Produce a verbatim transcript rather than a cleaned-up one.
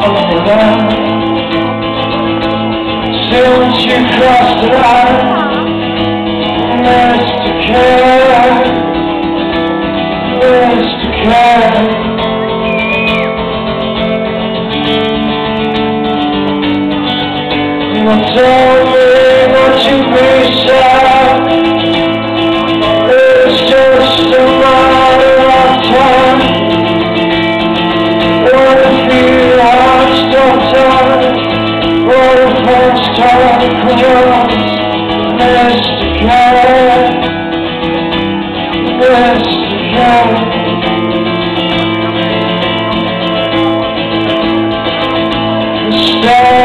Since you crossed the line, Mister Care, Mister Care. You told me what you wish out. It's just a matter of time. What if your heart stopped out? What if hope's time closed? Mister Care, Mister Care. Stay.